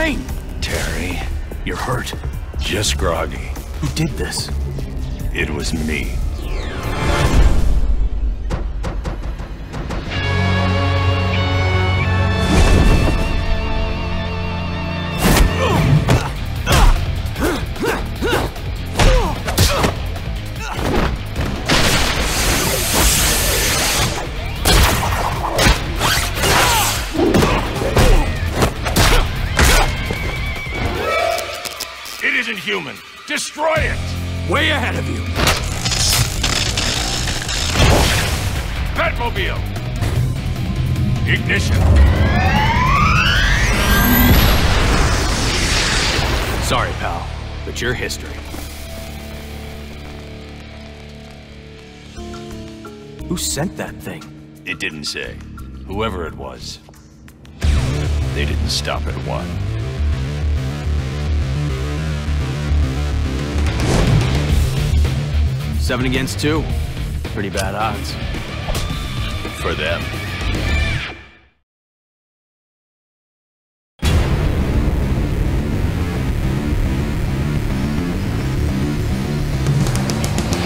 train! Terry, You're hurt. just groggy. Who did this? It was me. It isn't human. Destroy it! Way ahead of you! Batmobile! Ignition! Sorry, pal, but you're history. Who sent that thing? It didn't say. Whoever it was. They didn't stop at one. Seven against two. Pretty bad odds. For them.